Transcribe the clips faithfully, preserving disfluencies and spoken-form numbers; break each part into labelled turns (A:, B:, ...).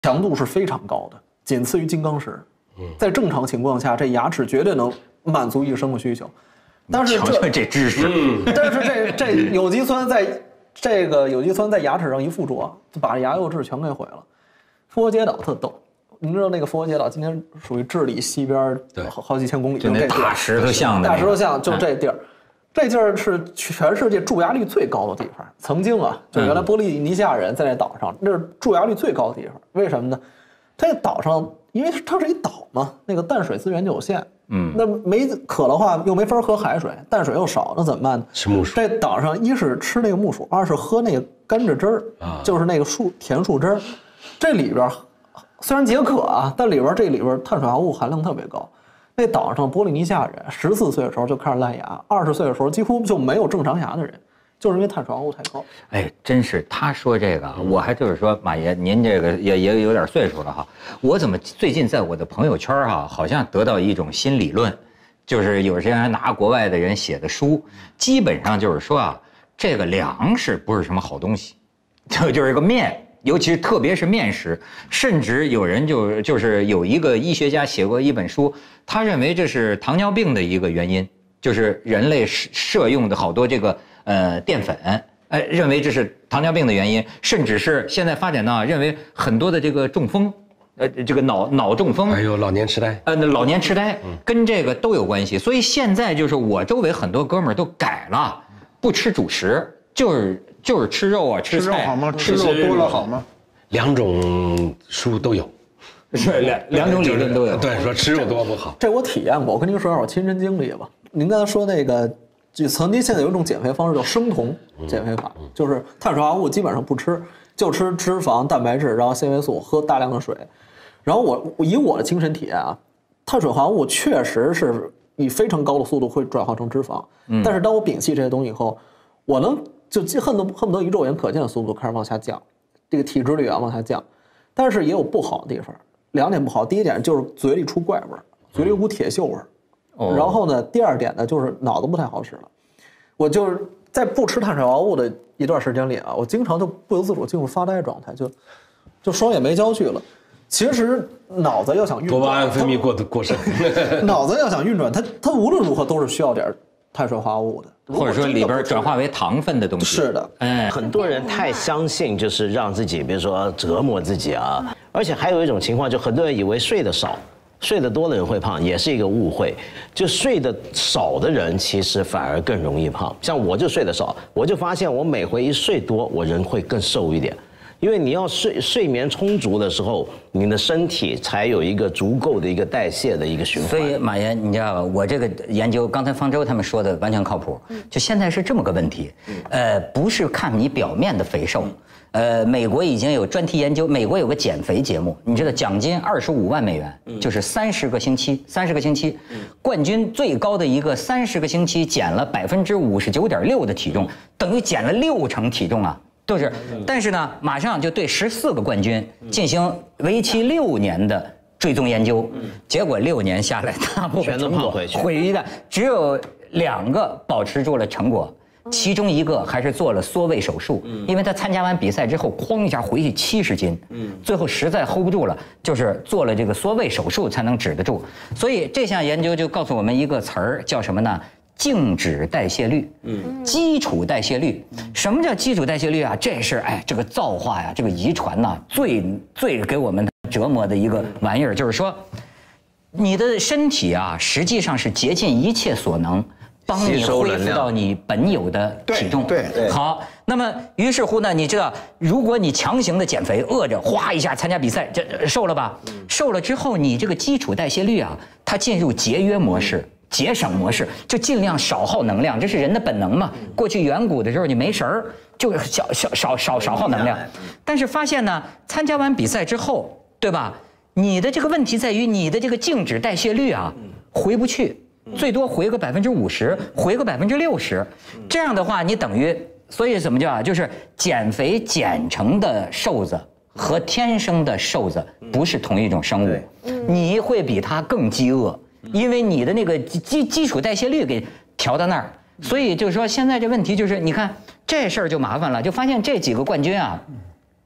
A: 强度是非常高的，仅次于金刚石。在正常情况下，这牙齿绝对能满足医生的需求。但是这
B: 这知识，
A: 但是这这有机酸在这个有机酸在牙齿上一附着，就把牙釉质全给毁了。复活节岛特逗，您知道那个复活节岛今天属于智利西边好好几千公里，
B: 就那大石头像的
A: 大石头像，就这地儿。这地儿是全世界蛀牙率最高的地方。曾经啊，就原来波利尼西亚人在那岛上，那是蛀牙率最高的地方。为什么呢？这岛上，因为它是一岛嘛，那个淡水资源就有限，嗯，那没渴的话又没法喝海水，淡水又少，那怎么办呢？
C: 吃木薯。
A: 这岛上一是吃那个木薯，二是喝那个甘蔗汁儿，啊，就是那个树甜树汁儿。这里边虽然解渴啊，但里边这里边碳水化合物含量特别高。那岛上波利尼西亚人十四岁的时候就开始烂牙，二十岁的时候几乎就没有正常牙的人，就是因为碳水化合物太高。
B: 哎，真是他说这个，我还就是说，马爷您这个也也有点岁数了哈。我怎么最近在我的朋友圈哈，好像得到一种新理论，就是有些人拿国外的人写的书，基本上就是说啊，这个粮食不是什么好东西，就就是一个面。尤其是特别是面食，甚至有人就就是有一个医学家写过一本书，他认为这是糖尿病的一个原因，就是人类摄用的好多这个呃淀粉，呃认为这是糖尿病的原因，甚至是现在发展到认为很多的这个中风，呃这个脑脑中风，
C: 还有老年痴呆，
B: 呃老年痴呆跟这个都有关系，所以现在就是我周围很多哥们儿都改了，不吃主食，就是。就是吃肉啊，吃
D: 肉好吗？吃肉多了好吗？
C: 两种书都有，
B: 是两两种理论都有。
C: 对，说吃肉多不好。
A: 这我体验过，我跟您说说我亲身经历吧。您刚才说那个，就曾经现在有一种减肥方式叫生酮减肥法，就是碳水化合物基本上不吃，就吃脂肪、蛋白质，然后纤维素，喝大量的水。然后我以我的亲身体验啊，碳水化合物确实是以非常高的速度会转化成脂肪，嗯、但是当我摒弃这些东西以后，我能。就恨不恨不得以肉眼可见的速度开始往下降，这个体脂率啊往下降，但是也有不好的地方。两点不好，第一点就是嘴里出怪味儿，嘴里有股铁锈味儿。哦、然后呢，第二点呢就是脑子不太好使了。我就是在不吃碳水化合物的一段时间里啊，我经常就不由自主进入发呆状态，就就双眼没焦距了。其实脑子要想运转，
C: 多巴胺分泌过过剩，
A: 脑子要想运转，它它无论如何都是需要点碳水化合物的。
B: 或者说里边转化为糖分的东西。
A: 是的，
E: 哎，很多人太相信，就是让自己，比如说折磨自己啊。而且还有一种情况，就很多人以为睡得少、睡得多的人会胖，也是一个误会。就睡得少的人，其实反而更容易胖。像我就睡得少，我就发现我每回一睡多，我人会更瘦一点。因为你要睡睡眠充足的时候，你的身体才有一个足够的一个代谢的一个循环。
B: 所以马岩，你知道吧？我这个研究，刚才方舟他们说的完全靠谱。就现在是这么个问题，呃，不是看你表面的肥瘦，呃，美国已经有专题研究，美国有个减肥节目，你知道奖金二十五万美元，就是三十个星期，三十个星期，冠军最高的一个三十个星期减了百分之五十九点六的体重，等于减了六成体重啊。就是，但是呢，马上就对十四个冠军进行为期六年的追踪研究，结果六年下来，大部分
E: 全都胖回去，
B: 毁的只有两个保持住了成果，其中一个还是做了缩胃手术，因为他参加完比赛之后，哐一下回去七十斤，最后实在 hold 不住了，就是做了这个缩胃手术才能止得住。所以这项研究就告诉我们一个词儿，叫什么呢？静止代谢率，嗯，基础代谢率。什么叫基础代谢率啊？这是哎，这个造化呀，这个遗传呐，最最给我们折磨的一个玩意儿，就是说，你的身体啊，实际上是竭尽一切所能帮你恢复到你本有的体重。
D: 对对。
B: 好，那么于是乎呢，你知道，如果你强行的减肥，饿着哗一下参加比赛，这瘦了吧？瘦了之后，你这个基础代谢率啊，它进入节约模式。节省模式，就尽量少耗能量，这是人的本能嘛。过去远古的时候，你没神儿，就少少少少少耗能量。但是发现呢，参加完比赛之后，对吧？你的这个问题在于你的这个静止代谢率啊，回不去，最多回个百分之五十，回个百分之六十。这样的话，你等于，所以怎么叫啊？就是减肥减成的瘦子和天生的瘦子不是同一种生物，你会比他更饥饿。因为你的那个基基础代谢率给调到那儿，所以就是说现在这问题就是，你看这事儿就麻烦了，就发现这几个冠军啊，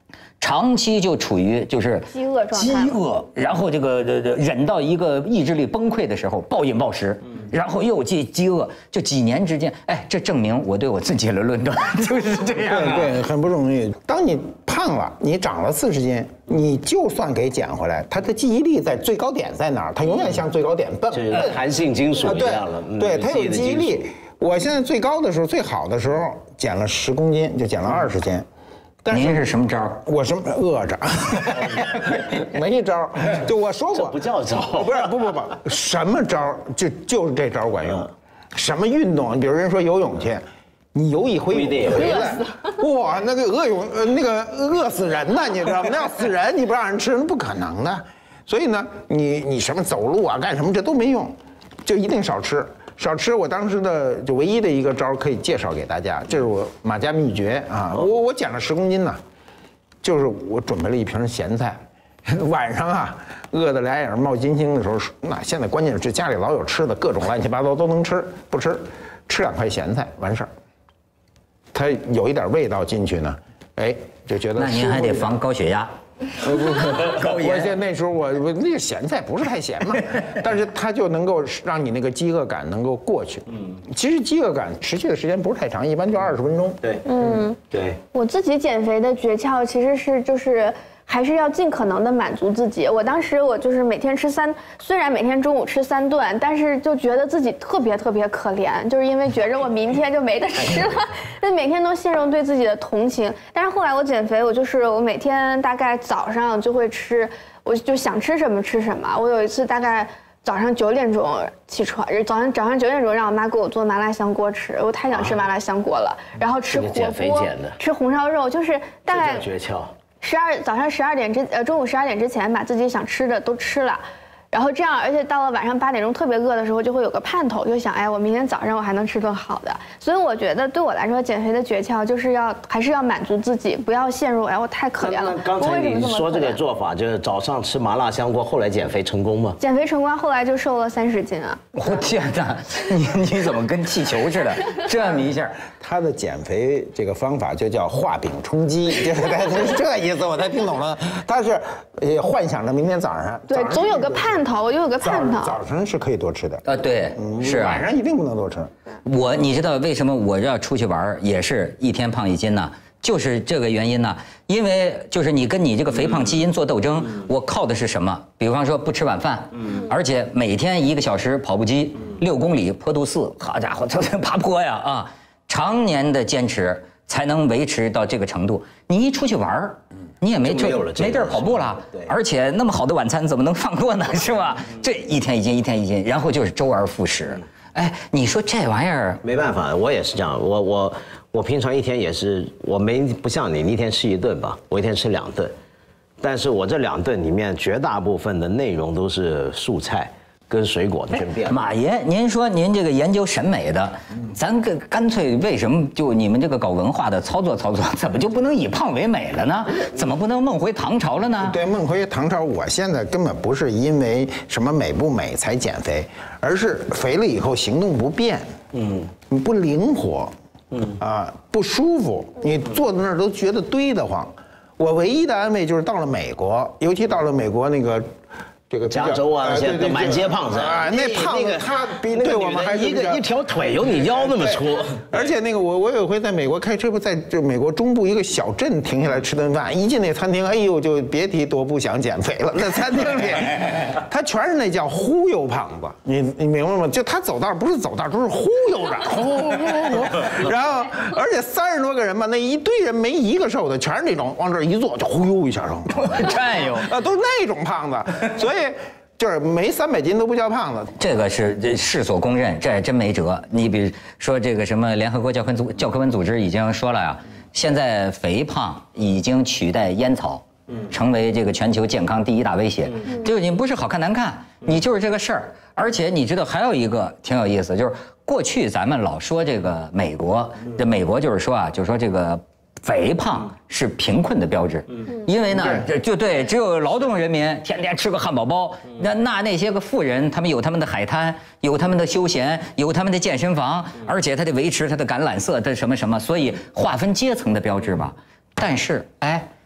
B: 长期就处于就是
F: 饥饿状态
B: 饥饿，然后这个这这忍到一个意志力崩溃的时候，暴饮暴食，然后又饥饥饿，就几年之间，哎，这证明我对我自己的论断就是这样、啊。
D: 对对，很不容易。当你胖了，你长了四十斤，你就算给减回来，它的记忆力在最高点在哪儿？它永远向最高点奔。
E: 就是弹性金属一样了。
D: 啊、对，对，它有记忆力。我现在最高的时候，最好的时候减了十公斤，就减了二十斤。但
B: 您是什么招？
D: 我什么饿着，没招。就我说过，
E: 不叫招，
D: 不是不不不，什么招就就是这招管用。什么运动，比如人说游泳去，你游一回泳回来，哇，那个饿泳呃那个饿死人呢，你知道吗？那要死人，你不让人吃，那不可能的。所以呢，你你什么走路啊，干什么这都没用，就一定少吃。少吃，我当时的就唯一的一个招可以介绍给大家，这是我马家秘诀啊！我我减了十公斤呢，就是我准备了一瓶咸菜，晚上啊饿得俩眼冒金星的时候，那现在关键是家里老有吃的，各种乱七八糟都能吃，不吃吃两块咸菜完事儿，它有一点味道进去呢，哎就觉得
B: 那您还得防高血压。
D: 我现那时候我我那个咸菜不是太咸嘛，但是它就能够让你那个饥饿感能够过去。嗯，其实饥饿感持续的时间不是太长，一般就二十分钟。
E: 对，
F: 嗯，
E: 对。
F: 我自己减肥的诀窍其实是就是还是要尽可能的满足自己。我当时我就是每天吃三，虽然每天中午吃三顿，但是就觉得自己特别特别可怜，就是因为觉着我明天就没得吃了，就每天都陷入对自己的同情。但是后来我减肥，我就是我每天大概早上就会吃，我就想吃什么吃什么。我有一次大概早上九点钟起床，早上早上九点钟让我妈给我做麻辣香锅吃，我太想吃麻辣香锅了，然后吃火锅，吃红烧肉，就是大概
E: 诀窍。
F: 十二早上十二点之呃中午十二点之前把自己想吃的都吃了，然后这样，而且到了晚上八点钟特别饿的时候，就会有个盼头，就想哎，我明天早上我还能吃顿好的。所以我觉得对我来说，减肥的诀窍就是要还是要满足自己，不要陷入哎我太可怜了。
E: 刚才你说这个做法就是早上吃麻辣香锅，后来减肥成功吗？
F: 减肥成功，后来就瘦了三十斤啊！
B: 我天哪，你你怎么跟气球似的？这么一下，
D: 他的减肥这个方法就叫画饼充饥，就是这意思，我才听懂了。他是呃幻想着明天早上，
F: 对，总有个盼头，我就有个盼头。
D: 早上是可以多吃的，
B: 呃，对，是啊，
D: 晚上一定不能多吃。
B: 我你知道为什么我要出去玩也是一天胖一斤呢？就是这个原因呢，因为就是你跟你这个肥胖基因做斗争，我靠的是什么？比方说不吃晚饭，而且每天一个小时跑步机，六公里坡度四，好家伙，这爬坡呀啊！常年的坚持才能维持到这个程度。你一出去玩你也没
E: 就
B: 没地儿跑步了，而且那么好的晚餐怎么能放过呢？是吧？这一天一斤，一天一斤，然后就是周而复始。哎，你说这玩意儿
E: 没办法，我也是这样。我我我平常一天也是，我没不像你，你一天吃一顿吧，我一天吃两顿，但是我这两顿里面绝大部分的内容都是蔬菜跟水果的顺便。
B: 马爷，您说您这个研究审美的，咱干干脆为什么就你们这个搞文化的操作操作，怎么就不能以胖为美了呢？怎么不能梦回唐朝了呢？
D: 对，梦回唐朝，我现在根本不是因为什么美不美才减肥，而是肥了以后行动不便，嗯，你不灵活，嗯啊不舒服，你坐在那儿都觉得堆得慌。我唯一的安慰就是到了美国，尤其到了美国那个。这个
E: 加州啊，那些满街胖子
D: 啊，那胖子他比对我们还
E: 一个一条腿有你腰那么粗，
D: 而且那个我我有回在美国开车，在就美国中部一个小镇停下来吃顿饭，一进那餐厅，哎呦就别提多不想减肥了。那餐厅里，他全是那叫忽悠胖子，你你明白吗？就他走道不是走道，都是忽悠着，忽忽忽，然后而且三十多个人吧，那一堆人没一个瘦的，全是那种往这一坐就忽悠一下上，
B: 战友
D: 啊，都是那种胖子，所以。就是没三百斤都不叫胖子，
B: 这个是这世所公认，这真没辙。你比如说这个什么联合国教科组教科文组织已经说了呀，现在肥胖已经取代烟草，成为这个全球健康第一大威胁。就是你不是好看难看，你就是这个事儿。而且你知道还有一个挺有意思，就是过去咱们老说这个美国，这美国就是说啊，就是说这个。肥胖是贫困的标志，因为呢，就对，只有劳动人民天天吃个汉堡包，那那那些个富人，他们有他们的海滩，有他们的休闲，有他们的健身房，而且他得维持他的橄榄色的什么什么，所以划分阶层的标志吧。但是，哎，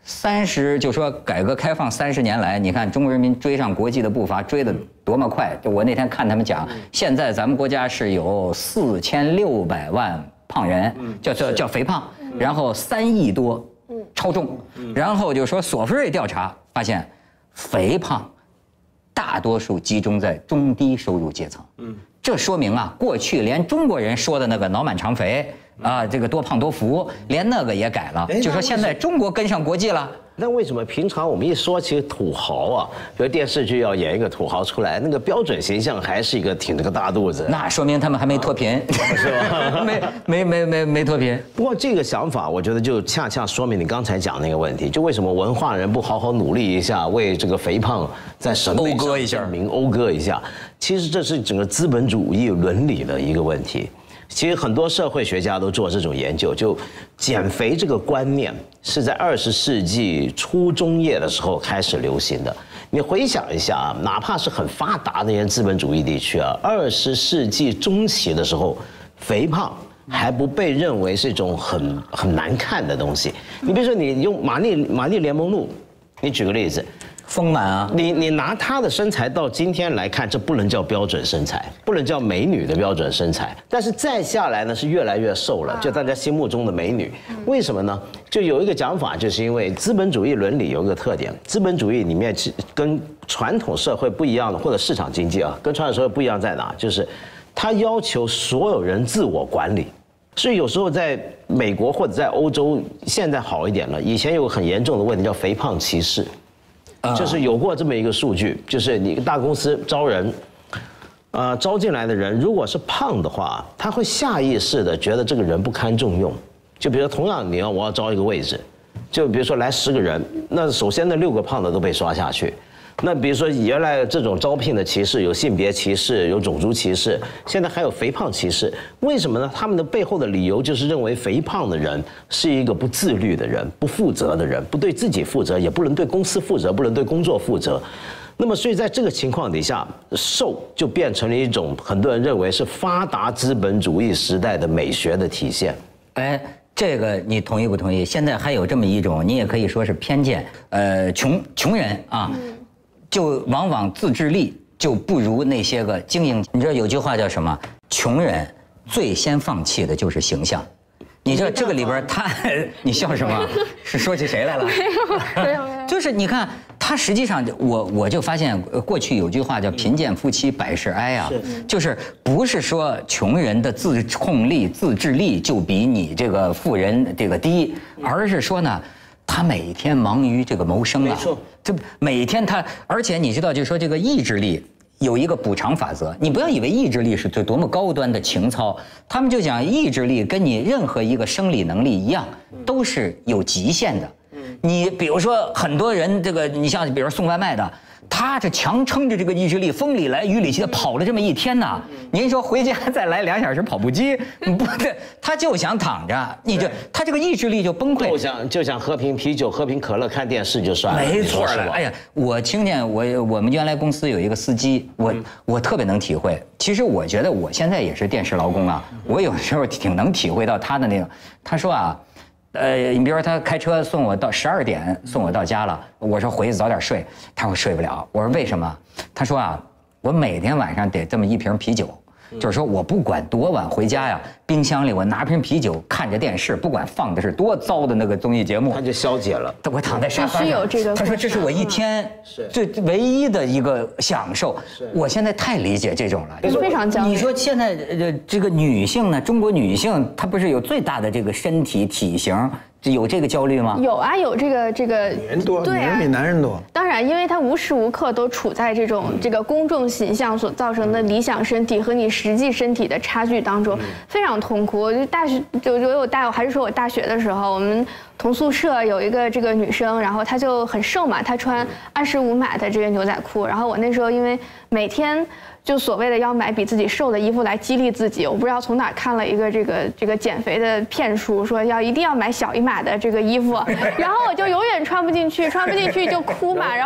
B: 三十就说改革开放三十年来，你看中国人民追上国际的步伐，追得多么快！就我那天看他们讲，现在咱们国家是有四千六百万胖人，叫叫叫肥胖，然后三亿多超重，然后就说索菲瑞调查发现，肥胖大多数集中在中低收入阶层。这说明啊，过去连中国人说的那个脑满肠肥啊，这个多胖多福，连那个也改了，就说现在中国跟上国际了。
E: 那为什么平常我们一说起土豪啊，比如电视剧要演一个土豪出来，那个标准形象还是一个挺着个大肚子？
B: 那说明他们还没脱贫，
E: 是吧？
B: 没没没没没脱贫。
E: 不过这个想法，我觉得就恰恰说明你刚才讲那个问题，就为什么文化人不好好努力一下，为这个肥胖在审美上
B: 讴歌一下，
E: 名讴歌一下。其实这是整个资本主义伦理的一个问题。其实很多社会学家都做这种研究，就减肥这个观念是在二十世纪初中叶的时候开始流行的。你回想一下啊，哪怕是很发达的一些资本主义地区啊，二十世纪中期的时候，肥胖还不被认为是一种很很难看的东西。你比如说，你用玛丽玛丽莲梦露，你举个例子。
B: 丰满啊！
E: 你你拿她的身材到今天来看，这不能叫标准身材，不能叫美女的标准身材。但是再下来呢，是越来越瘦了，就大家心目中的美女。为什么呢？就有一个讲法，就是因为资本主义伦理有一个特点，资本主义里面跟传统社会不一样的，或者市场经济啊，跟传统社会不一样在哪？就是它要求所有人自我管理。所以有时候在美国或者在欧洲，现在好一点了，以前有个很严重的问题叫肥胖歧视。就是有过这么一个数据，就是你大公司招人，呃，招进来的人如果是胖的话，他会下意识的觉得这个人不堪重用。就比如同样你要我要招一个位置，就比如说来十个人，那首先那六个胖的都被刷下去。那比如说原来这种招聘的歧视有性别歧视，有种族歧视，现在还有肥胖歧视。为什么呢？他们的背后的理由就是认为肥胖的人是一个不自律的人，不负责的人，不对自己负责，也不能对公司负责，不能对工作负责。那么所以在这个情况底下，瘦就变成了一种很多人认为是发达资本主义时代的美学的体现。
B: 哎。这个你同意不同意？现在还有这么一种，你也可以说是偏见。呃，穷穷人啊，就往往自制力就不如那些个精英。你知道有句话叫什么？穷人最先放弃的就是形象。你知道这个里边他，你笑什么？是说起谁来了？
F: 没有没有。
B: 就是你看他实际上，我我就发现过去有句话叫“贫贱夫妻百事哀”啊，就是不是说穷人的自控力、自制力就比你这个富人这个低，而是说呢，他每天忙于这个谋生啊，
E: 没错，
B: 这每天他，而且你知道，就是说这个意志力。有一个补偿法则，你不要以为意志力是多多么高端的情操，他们就讲意志力跟你任何一个生理能力一样，都是有极限的。你比如说很多人这个，你像比如送外卖的，他这强撑着这个意志力，风里来雨里去的跑了这么一天呐，您说回家再来两小时跑步机，不对，他就想躺着，你这他这个意志力就崩溃，
E: 就想就想喝瓶啤酒、喝瓶可乐、看电视就算了。
B: 没错
E: 了，
B: 哎呀，我听见我我们原来公司有一个司机，我我特别能体会。其实我觉得我现在也是电视劳工啊，我有时候挺能体会到他的那个。他说啊。呃，你比如说他开车送我到十二点送我到家了，我说回去早点睡，他说睡不了，我说为什么？他说啊，我每天晚上得这么一瓶啤酒，就是说我不管多晚回家呀，冰箱里我拿瓶啤酒看着电视，不管放的是多糟的那个综艺节目，
E: 他就消解了。
B: 我躺在沙发上，
F: 是有这个。
B: 他说这是我一天最唯一的一个享受。我现在太理解这种了，
F: 非常焦虑。
B: 你说现在呃这个女性呢，中国女性她不是有最大的这个身体体型？有这个焦虑吗？
F: 有啊，有这个这个。
D: 女人多，
F: 对啊，
D: 女人比男人多。
F: 当然，因为她无时无刻都处在这种这个公众形象所造成的理想身体和你实际身体的差距当中，非常痛苦。我就大学就就我大我还是说我大学的时候，我们同宿舍有一个这个女生，然后她就很瘦嘛，她穿二十五码的这个牛仔裤，然后我那时候因为每天。就所谓的要买比自己瘦的衣服来激励自己，我不知道从哪看了一个这个这个减肥的骗术，说要一定要买小一码的这个衣服，然后我就永远穿不进去，穿不进去就哭嘛，然后。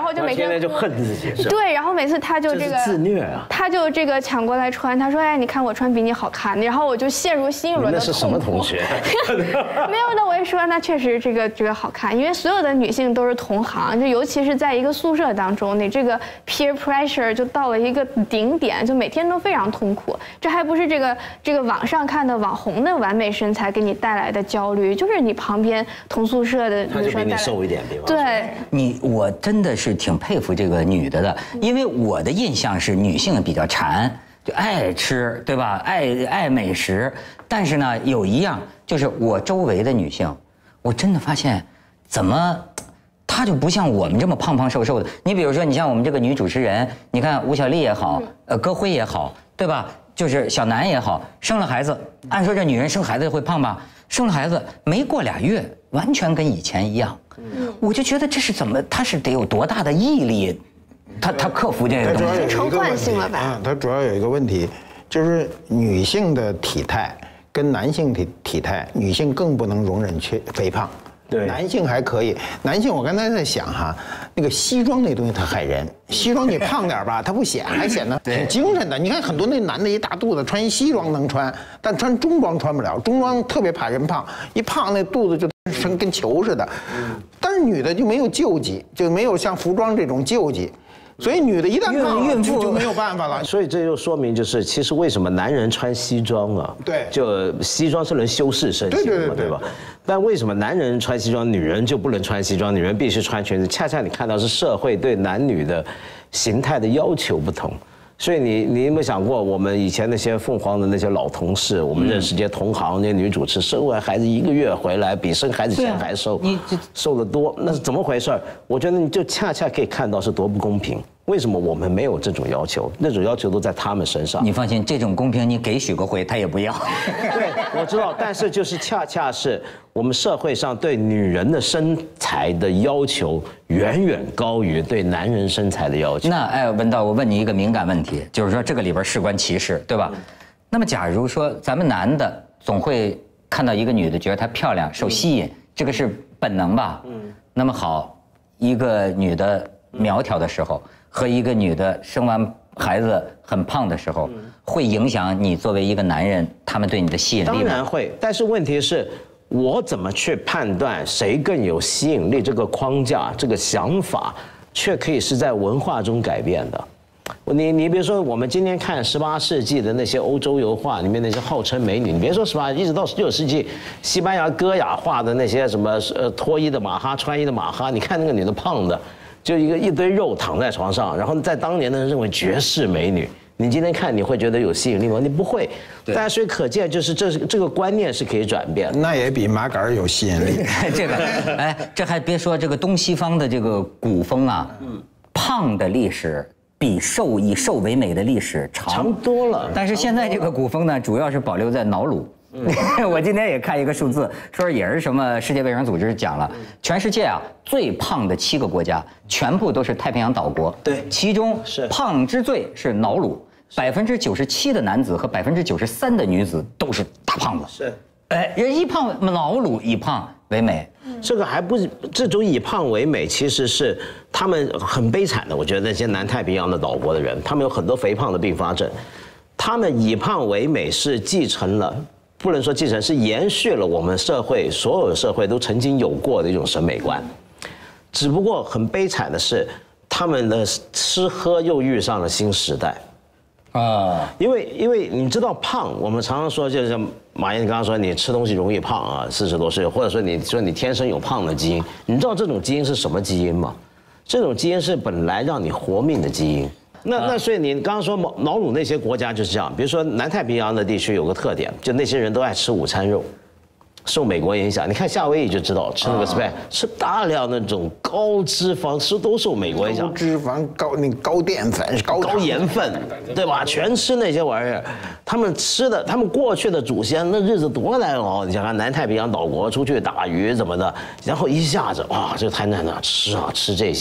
F: 然后就每天
E: 天天就恨自己，是吧？
F: 对，然后每次他就这个
E: 自虐啊，
F: 他就这个抢过来穿，他说哎，你看我穿比你好看，然后我就陷入新一轮的痛苦。
E: 那是什么同学？
F: 没有，那我也说那确实这个这个好看，因为所有的女性都是同行，就尤其是在一个宿舍当中，你这个 peer pressure 就到了一个顶点，就每天都非常痛苦。这还不是这个这个网上看的网红的完美身材给你带来的焦虑，就是你旁边同宿舍的
E: 他就比你
F: 女生带来
E: 瘦一点，对吧？
F: 对。
B: 你我真的是挺佩服这个女的的，因为我的印象是女性比较馋，就爱吃，对吧？爱爱美食，但是呢，有一样就是我周围的女性，我真的发现，怎么她就不像我们这么胖胖瘦瘦的。你比如说，你像我们这个女主持人，你看吴小莉也好，呃，歌辉也好，对吧？就是小南也好，生了孩子，按说这女人生孩子会胖吧？生了孩子没过俩月，完全跟以前一样。我就觉得这是怎么？她是得有多大的毅力，她她克服这个东西。
F: 成惯性了吧？
D: 啊，它主要有一个问题，就是女性的体态跟男性体体态，女性更不能容忍缺肥胖。
E: 对，
D: 男性还可以。男性，我刚才在想哈，那个西装那东西它害人。西装你胖点吧，它不显，还显得挺精神的。你看很多那男的一大肚子，穿一西装能穿，但穿中装穿不了。中装特别怕人胖，一胖那肚子就成跟球似的。但是女的就没有救济，就没有像服装这种救济。所以女的一旦胖了，就就没有办法了。
E: 所以这就说明，就是其实为什么男人穿西装啊？
D: 对，
E: 就西装是能修饰身形的嘛，对吧？但为什么男人穿西装，女人就不能穿西装？女人必须穿裙子？恰恰你看到是社会对男女的形态的要求不同。所以你你有没有想过，我们以前那些凤凰的那些老同事，我们认识这些同行，那些女主持生完孩子一个月回来，比生孩子前还瘦，你瘦得多，那是怎么回事？我觉得你就恰恰可以看到是多不公平。为什么我们没有这种要求？那种要求都在他们身上。
B: 你放心，这种公平你给许个回他也不要。
E: 对，我知道，但是就是恰恰是我们社会上对女人的身材的要求远远高于对男人身材的要求。
B: 那哎，文道，我问你一个敏感问题，就是说这个里边事关歧视，对吧？嗯、那么假如说咱们男的总会看到一个女的，觉得她漂亮，受吸引，嗯、这个是本能吧？嗯。那么好，一个女的苗条的时候。和一个女的生完孩子很胖的时候，会影响你作为一个男人，他们对你的吸引力吗？
E: 当然会，但是问题是，我怎么去判断谁更有吸引力？这个框架、这个想法，却可以是在文化中改变的。你你比如说，我们今天看十八世纪的那些欧洲油画里面那些号称美女，你别说十八，一直到十九世纪，西班牙歌雅画的那些什么呃脱衣的马哈、穿衣的马哈，你看那个女的胖的。就一个一堆肉躺在床上，然后在当年的人认为绝世美女。你今天看你会觉得有吸引力吗？你不会。大家所以可见，就是这是这个观念是可以转变的。
D: 那也比麻杆有吸引力。
B: 这个，哎，这还别说这个东西方的这个古风啊，嗯，胖的历史比瘦以瘦为美的历史长
E: 长多了。
B: 但是现在这个古风呢，主要是保留在瑙鲁。我今天也看一个数字，说也是什么世界卫生组织讲了，全世界啊最胖的七个国家，全部都是太平洋岛国。
E: 对，
B: 其中是胖之最是瑙鲁，百分之九十七的男子和百分之九十三的女子都是大胖子。
E: 是，
B: 哎，人一胖，瑙鲁以胖为美。
E: 这个还不是这种以胖为美，其实是他们很悲惨的。我觉得那些南太平洋的岛国的人，他们有很多肥胖的并发症，他们以胖为美是继承了。不能说继承，是延续了我们社会所有的社会都曾经有过的一种审美观，只不过很悲惨的是，他们的吃喝又遇上了新时代，啊，因为因为你知道胖，我们常常说就是马云刚刚说你吃东西容易胖啊，四十多岁，或者说你说你天生有胖的基因，你知道这种基因是什么基因吗？这种基因是本来让你活命的基因。那那所以你刚刚说瑙瑙鲁那些国家就是这样，比如说南太平洋的地区有个特点，就那些人都爱吃午餐肉，受美国影响。你看夏威夷就知道，吃那个 spag 吃大量那种高脂肪，吃都受美国影响。
D: 高脂肪、高那高淀粉、高
E: 高盐分，对吧？全吃那些玩意儿。他们吃的，他们过去的祖先那日子多难熬。你想看南太平洋岛国出去打鱼怎么的，然后一下子哇，这太难了，吃啊吃这些。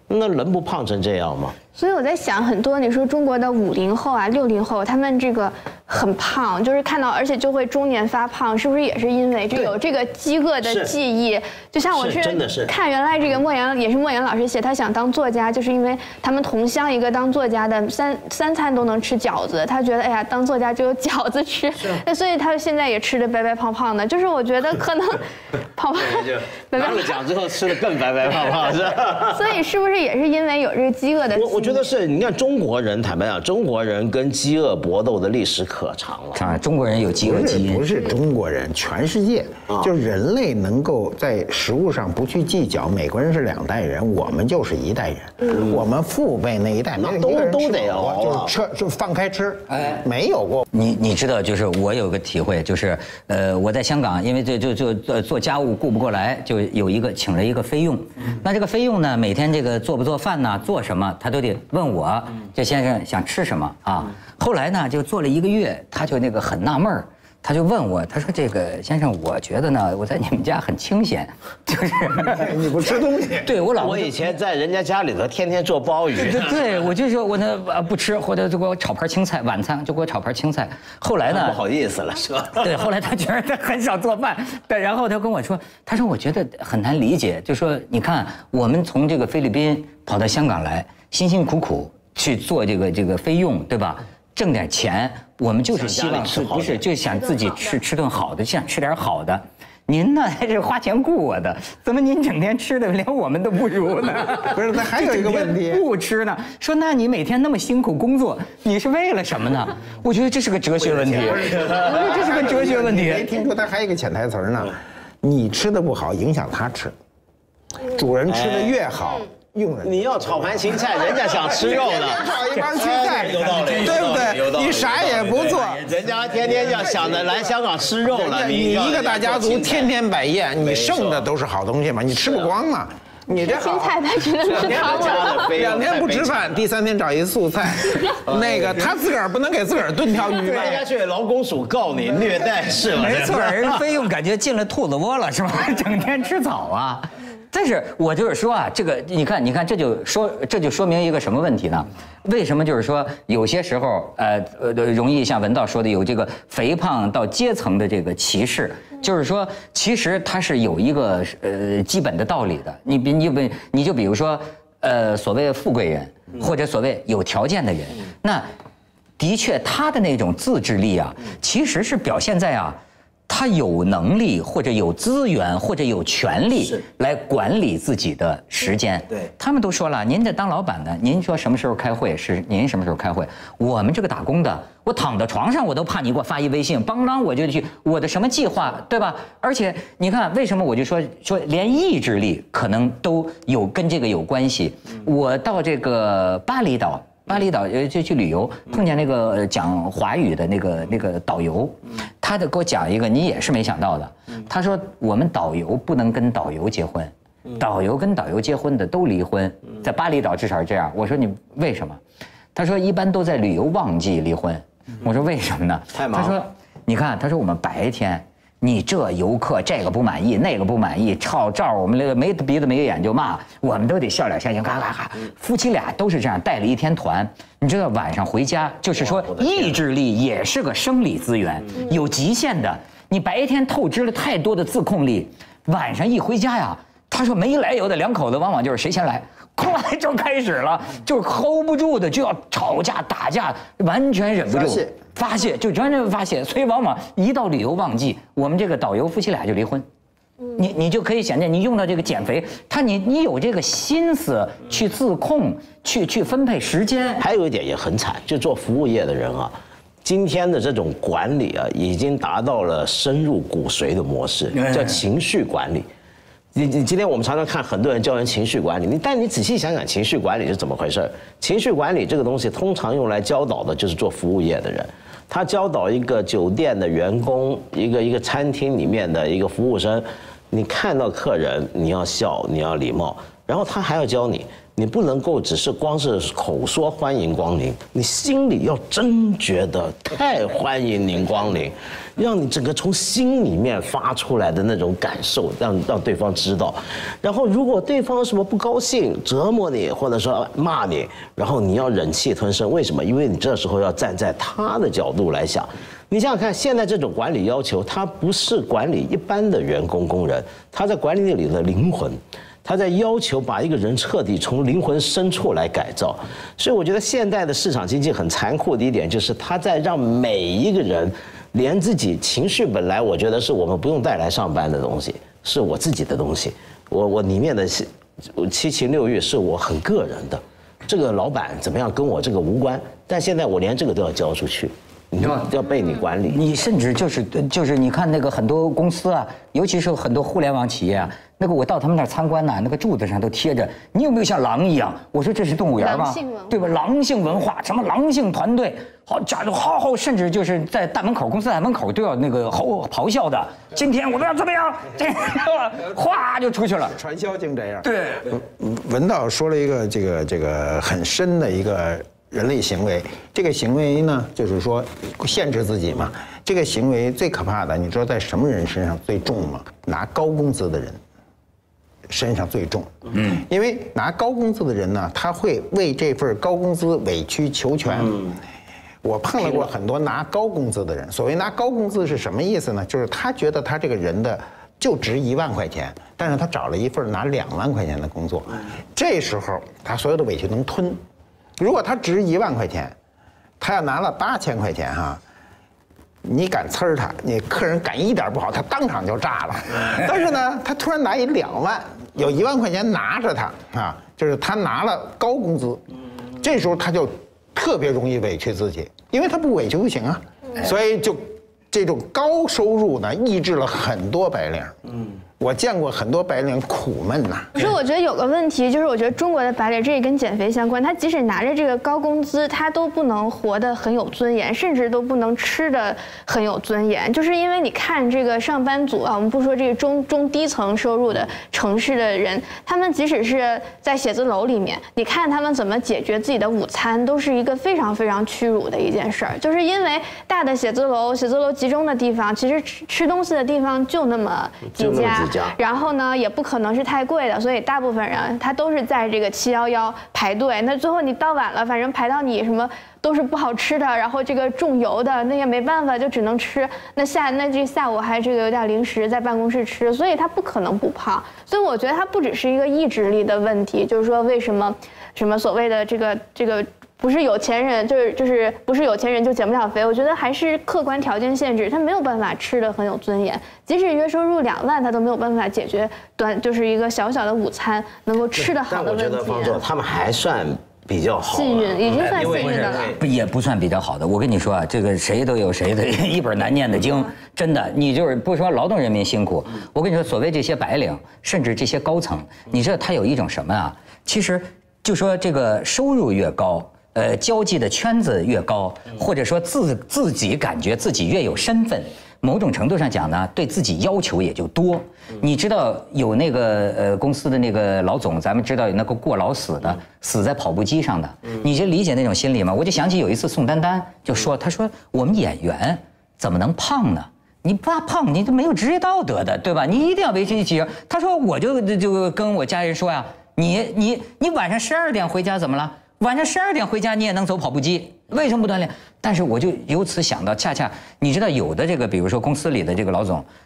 E: 那人不胖成这样吗？
F: 所以我在想，很多你说中国的五零后啊、六零后，他们这个很胖，就是看到，而且就会中年发胖，是不是也是因为这有这个饥饿的记忆？就像我是
E: 真的是
F: 看原来这个莫言也是莫言老师写，他想当作家，就是因为他们同乡一个当作家的三三餐都能吃饺子，他觉得哎呀当作家就有饺子吃，那所以他现在也吃的白白胖胖的。就是我觉得可能胖胖白白
E: 拿了奖之后吃的更白白胖胖是吧？
F: 所以是不是也是因为有这个饥饿的记忆？
E: 我我觉得是，你看中国人，坦白讲，中国人跟饥饿搏斗的历史可长了。
B: 看中国人有饥饿
D: 不是
B: 基因，
D: 不是中国人，全世界就是人类能够在食物上不去计较。美国人是两代人，我们就是一代人。我们父辈那一代没有
E: 都
D: 一个人吃
E: 都得
D: 饱
E: 熬啊
D: 就是吃就放开吃，哎，没有过。
B: 你你知道，就是我有个体会，就是呃，我在香港，因为就就就做做家务顾不过来，就有一个请了一个菲佣。那这个菲佣呢，每天这个做不做饭呢，做什么，他都得问我，这先生想吃什么啊？后来呢，就做了一个月，他就那个很纳闷儿。他就问我，他说：“这个先生，我觉得呢，我在你们家很清闲，就是
D: 你不吃东西。
B: 对我老婆
E: 我以前在人家家里头天天做鲍鱼，
B: 对对，我就说我那呃不吃，或者就给我炒盘青菜，晚餐就给我炒盘青菜。后来呢，
E: 不好意思了是吧？
B: 对，后来他觉得他很少做饭，但然后他跟我说，他说我觉得很难理解，就说你看我们从这个菲律宾跑到香港来，辛辛苦苦去做这个这个菲佣，对吧？挣点钱，我们就是希望是不是就想自己吃吃顿好的，就想吃点好的。您呢还是花钱雇我的，怎么您整天吃的连我们都不如呢？
D: 不是，他还有一个问题，
B: 不吃呢。说那你每天那么辛苦工作，你是为了什么呢？我觉得这是个哲学问题，我觉得这是个哲学问题。
D: 没听出他还有一个潜台词呢，你吃的不好影响他吃，主人吃的越好。用人，
E: 你要炒盘芹菜，人家想吃肉呢，
D: 炒一盘芹菜，
E: 有道理，
D: 对不对？你啥也不做，
E: 人家天天要想着来香港吃肉了。
D: 你一个大家族天天摆宴，你剩的都是好东西嘛，你吃不光嘛。你这
F: 青菜他只能吃汤了，
D: 两天不吃饭，第三天找一素菜，那个他自个儿不能给自个儿炖条鱼吗？
E: 人家去劳工署告你虐待是吧？
B: 没错，人菲佣感觉进了兔子窝了是吧？整天吃草啊。但是我就是说啊，这个你看，你看，这就说这就说明一个什么问题呢？为什么就是说有些时候，呃呃，容易像文道说的有这个肥胖到阶层的这个歧视，就是说，其实它是有一个呃基本的道理的。你比你比你就比如说，呃，所谓富贵人或者所谓有条件的人，那的确他的那种自制力啊，其实是表现在啊。他有能力或者有资源或者有权利来管理自己的时间。
E: 对，
B: 他们都说了，您这当老板的，您说什么时候开会是您什么时候开会。我们这个打工的，我躺在床上我都怕你给我发一微信，邦当我就去我的什么计划，对吧？而且你看，为什么我就说说连意志力可能都有跟这个有关系。我到这个巴厘岛。巴厘岛就去旅游，碰见那个讲华语的那个那个导游，他就给我讲一个你也是没想到的。他说我们导游不能跟导游结婚，导游跟导游结婚的都离婚，在巴厘岛至少是这样。我说你为什么？他说一般都在旅游旺季离婚。我说为什么呢？
E: 太忙。
B: 他说你看，他说我们白天。你这游客这个不满意，那个不满意，照照我们那个没鼻子没眼就骂，我们都得笑脸相迎，咔咔咔。夫妻俩都是这样，带了一天团，你知道晚上回家，就是说意志力也是个生理资源，有极限的。你白天透支了太多的自控力，晚上一回家呀，他说没来由的两口子往往就是谁先来。咵就开始了，就是 hold 不住的，就要吵架打架，完全忍不住，发泄就完全发泄。所以往往一到旅游旺季，我们这个导游夫妻俩就离婚。你你就可以想见，你用到这个减肥，他你你有这个心思去自控，去去分配时间。
E: 还有一点也很惨，就做服务业的人啊，今天的这种管理啊，已经达到了深入骨髓的模式，叫情绪管理。你你今天我们常常看很多人教人情绪管理，你但你仔细想想情绪管理是怎么回事？情绪管理这个东西通常用来教导的就是做服务业的人，他教导一个酒店的员工，一个一个餐厅里面的一个服务生，你看到客人你要笑，你要礼貌，然后他还要教你， 你不能够只是光是口说欢迎光临，你心里要真觉得太欢迎您光临，让你整个从心里面发出来的那种感受，让让对方知道。然后如果对方有什么不高兴、折磨你，或者说骂你，然后你要忍气吞声。为什么？因为你这时候要站在他的角度来想。你想想看，现在这种管理要求，它不是管理一般的员工工人，他在管理那里的灵魂。他在要求把一个人彻底从灵魂深处来改造，所以我觉得现代的市场经济很残酷的一点就是，他在让每一个人，连自己情绪本来我觉得是我们不用带来上班的东西，是我自己的东西，我我里面的七情六欲是我很个人的，这个老板怎么样跟我这个无关，但现在我连这个都要交出去。你要要被你管理，
B: 你甚至就是就是你看那个很多公司啊，尤其是很多互联网企业啊，那个我到他们那儿参观呐，那个柱子上都贴着，你有没有像狼一样？我说这是动物园吗？对吧？狼性文化，什么狼性团队，好家伙，好好，甚至就是在大门口公司大门口都要那个吼咆哮的。今天我们要怎么样？这哗就出去了。
D: 传销竟这样。
B: 对，
D: 文道说了一个这个这个很深的一个。人类行为，这个行为呢，就是说限制自己嘛。这个行为最可怕的，你知道在什么人身上最重吗？拿高工资的人身上最重。嗯，因为拿高工资的人呢，他会为这份高工资委曲求全。嗯，我碰到过很多拿高工资的人。所谓拿高工资是什么意思呢？就是他觉得他这个人的就值一万块钱，但是他找了一份拿两万块钱的工作，这时候他所有的委屈能吞。如果他值一万块钱，他要拿了八千块钱哈，你敢呲儿他，你客人敢一点不好，他当场就炸了。但是呢，他突然拿一两万，有一万块钱拿着他啊，就是他拿了高工资，这时候他就特别容易委屈自己，因为他不委屈不行啊，所以就这种高收入呢，抑制了很多白领。嗯。我见过很多白领苦闷呐。
F: 可是我觉得有个问题，就是我觉得中国的白领，这也跟减肥相关，他即使拿着这个高工资，他都不能活得很有尊严，甚至都不能吃得很有尊严。就是因为你看这个上班族啊，我们不说这个中中低层收入的城市的人，他们即使是在写字楼里面，你看他们怎么解决自己的午餐，都是一个非常非常屈辱的一件事儿。就是因为大的写字楼，写字楼集中的地方，其实吃吃东西的地方就那么几家。然后呢，也不可能是太贵的，所以大部分人他都是在这个七幺幺排队。那最后你到晚了，反正排到你什么都是不好吃的，然后这个重油的，那也没办法，就只能吃。那下那这下午还这个有点零食在办公室吃，所以他不可能不胖。所以我觉得他不只是一个意志力的问题，就是说为什么什么所谓的这个这个。不是有钱人，就是就是不是有钱人就减不了肥。我觉得还是客观条件限制，他没有办法吃得很有尊严。即使月收入两万，他都没有办法解决短就是一个小小的午餐能够吃得好的问题。
E: 但我觉得方总他们还算比较好，
F: 幸运，已经算幸运的了。
B: 也不算比较好的。我跟你说啊，这个谁都有谁的一本难念的经，真的。你就是不说劳动人民辛苦，我跟你说，所谓这些白领，甚至这些高层，你知道他有一种什么啊？其实就说这个收入越高。呃，交际的圈子越高，或者说自自己感觉自己越有身份，某种程度上讲呢，对自己要求也就多。你知道有那个呃公司的那个老总，咱们知道有那个过劳死的，死在跑步机上的，你就理解那种心理吗？我就想起有一次宋丹丹就说，她说我们演员怎么能胖呢？你怕胖，你都没有职业道德的，对吧？你一定要维持体型。她说我就就跟我家人说呀，你你你晚上十二点回家怎么了？晚上十二点回家你也能走跑步机，为什么不锻炼？但是我就由此想到，恰恰你知道有的这个，比如说公司里的这个老总，